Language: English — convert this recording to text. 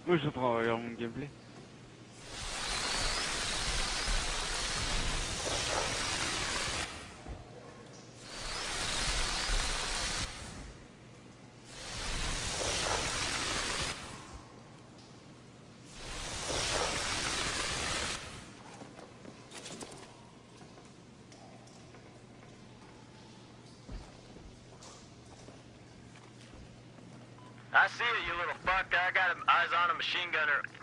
Oui, je travaille à mon gameplay. I see it, you little fuck. I got eyes on a machine gunner